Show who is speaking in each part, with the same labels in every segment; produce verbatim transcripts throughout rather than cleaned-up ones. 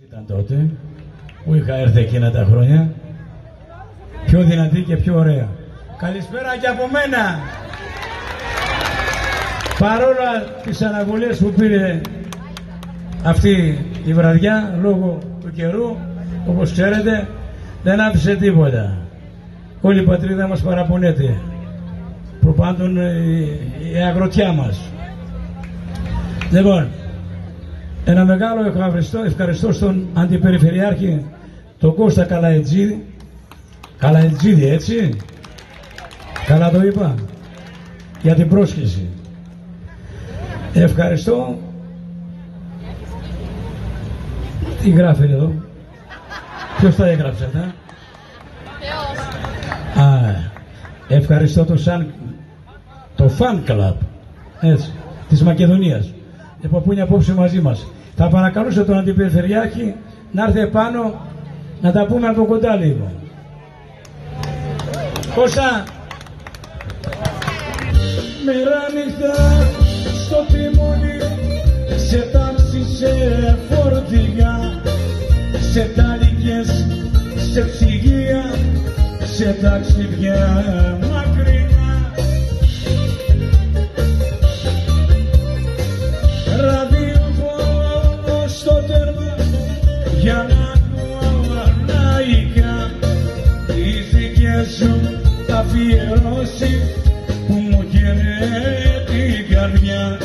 Speaker 1: Ήταν τότε που είχα έρθει εκείνα τα χρόνια, πιο δυνατή και πιο ωραία. Καλησπέρα και από μένα. Παρόλα τις αναβολές που πήρε αυτή η βραδιά λόγω του καιρού, όπως ξέρετε, δεν άφησε τίποτα. Όλη η πατρίδα μας παραπονέται, προπάντων η, η αγροτιά μας. Λοιπόν, ένα μεγάλο ευχαριστώ, ευχαριστώ στον Αντιπεριφερειάρχη, τον Κώστα Καλαετζίδη. Καλαετζίδη, έτσι. Καλά το είπα. Για την πρόσκληση. Ευχαριστώ. Τι γράφει εδώ. Ποιος τα έγραψε αυτά. Α, ευχαριστώ το, σαν, το fan club, έτσι, της Μακεδονίας, που είναι απόψε μαζί μας. Θα παρακαλούσα τον Αντιπεριφερειάρχη να έρθει επάνω να τα πούμε από κοντά λίγο. Κώστα! Μέρα νύχτα στο τιμόνι, σε τάξη, σε φορτηγά, σε τάλικες, σε ψυγεία, σε ταξίδια μακρινά. Ραδιόφωνο στο τέρμα για να ακούω ανάικα τις δικές σου αφιερώσεις που μου καίνε την καρδιά.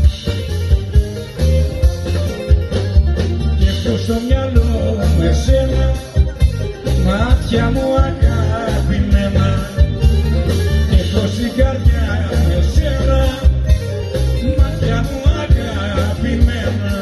Speaker 1: Και έχω στο μυαλό μου εσένα, μάτια μου αγαπημένα, και έχω στην καρδιά μου εσένα, μάτια μου αγαπημένα.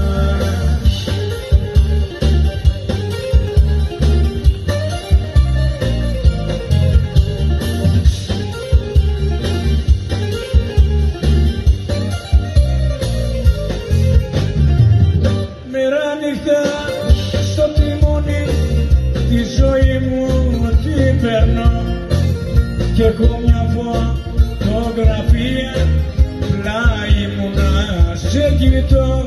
Speaker 1: Μέρα νύχτα στο τιμόνι τη ζωή μου την περνώ, και έχω μια φωτογραφία πλάι μου να σε κοιτώ.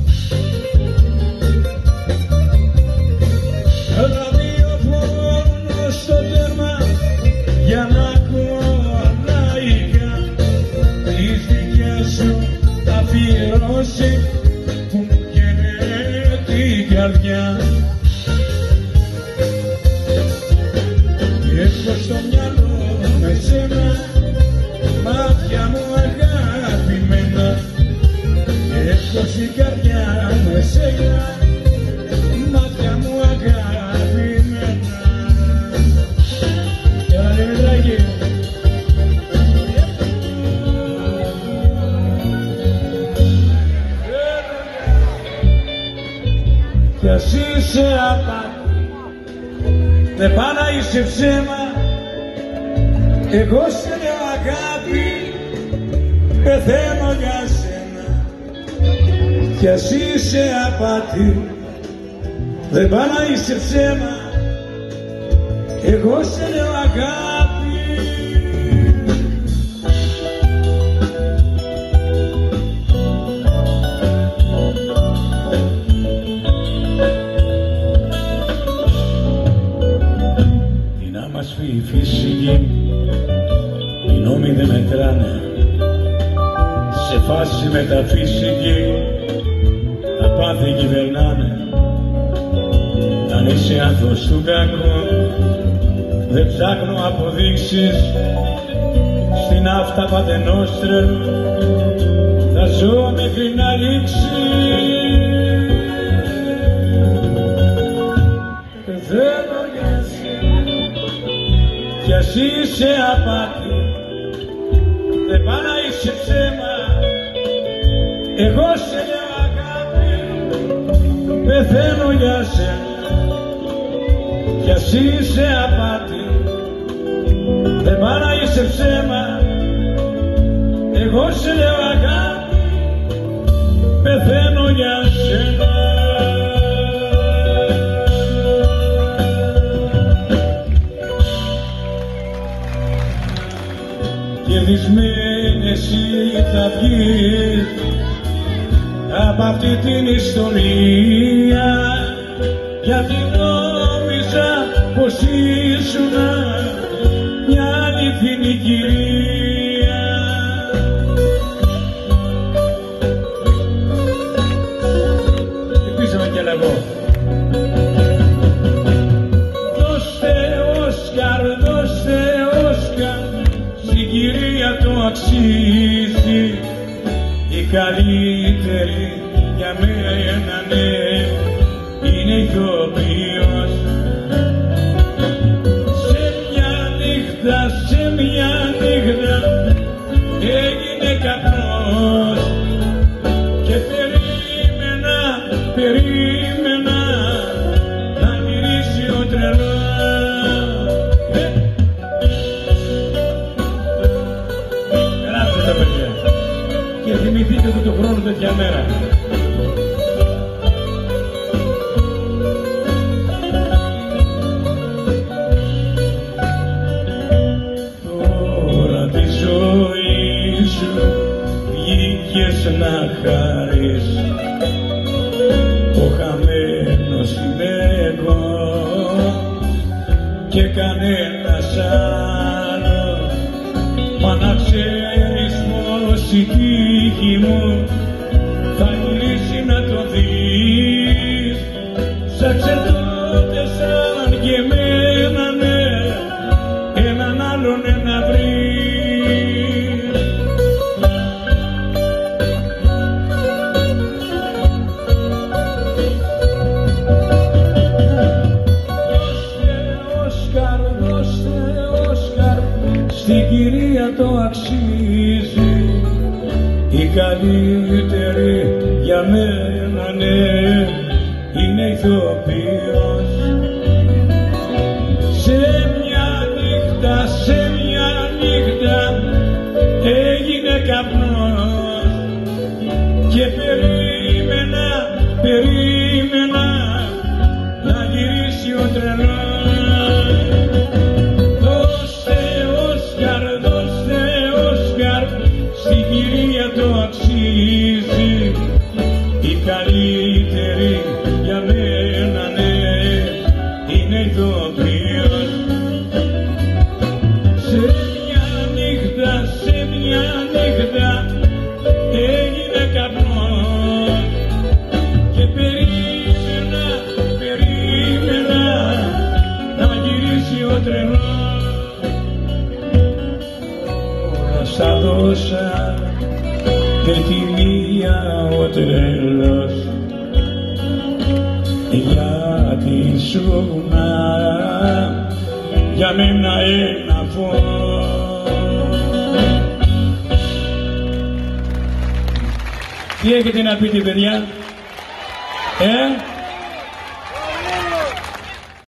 Speaker 1: Ραδιόφωνο στο τέρμα για να ακούω ανάικα τις δικές σου αφιερώσεις που μου καίνε την καρδιά. Έχω στο μυαλό με σένα, μάτια μου αγαπημένα, έχω στην καρδιά μου εσένα, μάτια μου αγαπημένα. Έλα Δημητράκη. Κι ας είσαι απάτη, δεν πά να είσαι ψέμα, εγώ σε λέω αγάπη, πεθαίνω για σένα. Κι ας είσαι απάτη, δεν πά να είσαι ψέμα, εγώ σε λέω αγάπη. Η φυσική, οι νόμοι δεν μετράνε, σε φάση μεταφυσική, τα πάθη κυβερνάνε. Αν είσαι άνθρωπος του κακού, δεν ψάχνω αποδείξεις, στην αυτά πατενός τρελού, θα ζω μέχρι να λήξει. Πεθαίνω για σένα, κι ας είσαι απάτη, δεν πά να είσαι ψέμα, εγώ σε λέω αγάπη, πεθαίνω για σένα. Κι ας είσαι απάτη, δεν πά να είσαι ψέμα, εγώ σε λέω αγάπη, πεθαίνω για σένα. Κερδισμένη εσύ θα βγεις από αυτή την ιστορία, γιατί νόμιζα πως ήσουνα μια αληθινή κυρία. Επίσημα κι εγώ. Δώστε Όσκαρ, δώστε Όσκαρ, στην κυρία το αξίζει, η καλύτερη για μένα, ναι, είναι ηθοποιός. Σε μια νύχτα, σε μια νύχτα έγινε καπνός και περίμενα, περίμενα να γυρίσει ο τρελός. Περάστε τα παιδιά και θυμηθείτε του το χρόνο τέτοια μέρα. Βγήκες να χαρείς, ο χαμένος είμαι εγώ και κανένας άλλος. Μα να ξέρεις πως η τύχη μου θα γυρίσει να το δεις. Ψάξε τότε σαν και εμένα, ναι, έναν άλλον να βρεις. Στην κυρία το αξίζει, η καλύτερη για μένα, ναι, είναι ηθοποιός. Σε μια νύχτα, σε μια νύχτα έγινε καπνός και περίμενα, περίμενα να γυρίσει ο τρελός. Στην κυρία το αξίζει, η καλύτερη για μένα, ναι, είναι ηθοποιός. Σε μια νύχτα, σε μια νύχτα έγινε καπνός και περίμενα, περίμενα να γυρίσει ο τρελός. Σα δώσα και τη μία ο τρελός, γιατί ήσουνα για μένα ένα φως. Τι έχετε να πείτε παιδιά, ε?